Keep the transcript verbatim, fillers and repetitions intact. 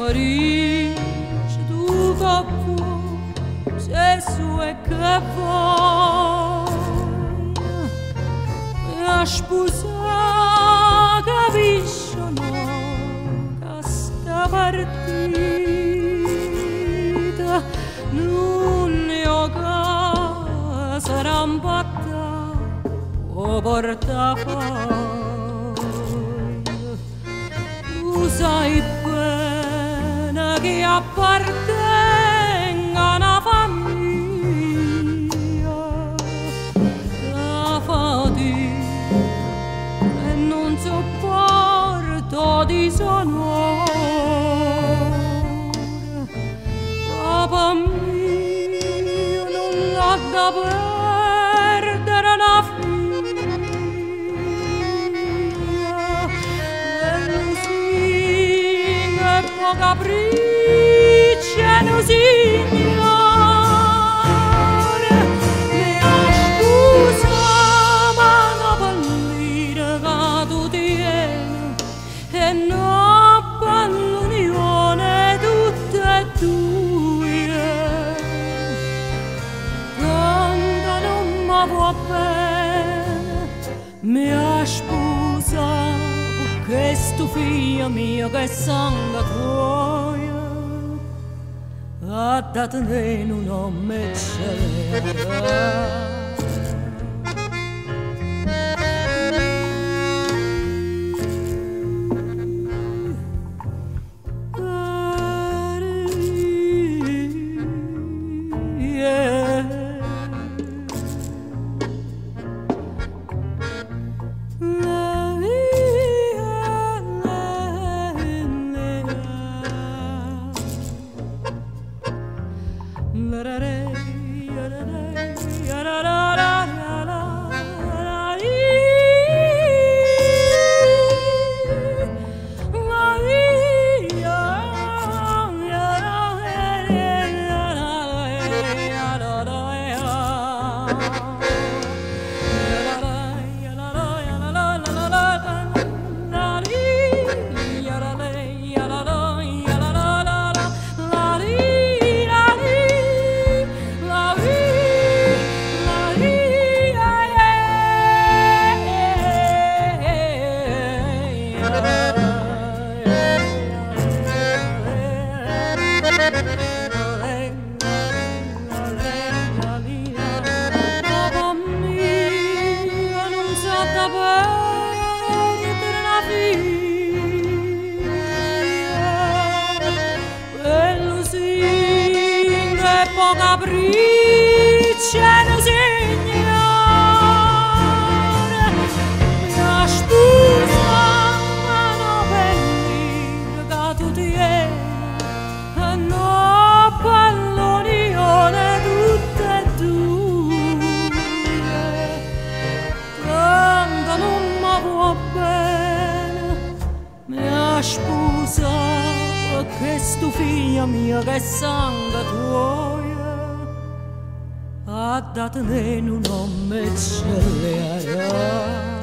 Dice tu che vuoi, se su e che vuoi, la sposa capisce no, che sta partita non ne ho che sarà impatta o porta poi. Tu sai bene che appartenga a una famiglia, la fatica e non sopporto disonore. Papà mio non l'ha da perdere una figlia, e lusina e poca briccia non signore. Mia scusa ma no pallire che tu tieni e no pallunione tutte e due, tanto non mi va bene mia sposa, questo figlio mio che è sangue tuo a dato in un nome c'era. Papà mio non sa da perdere una figlia, quello sì che poca briccia ne signore. Mia sposa ma no pallire che tu tieni e no pallonione tutte e due, tanto non mi va bene mia sposa, questo figlio mio che è sangue tuo a dato in un nome c'era.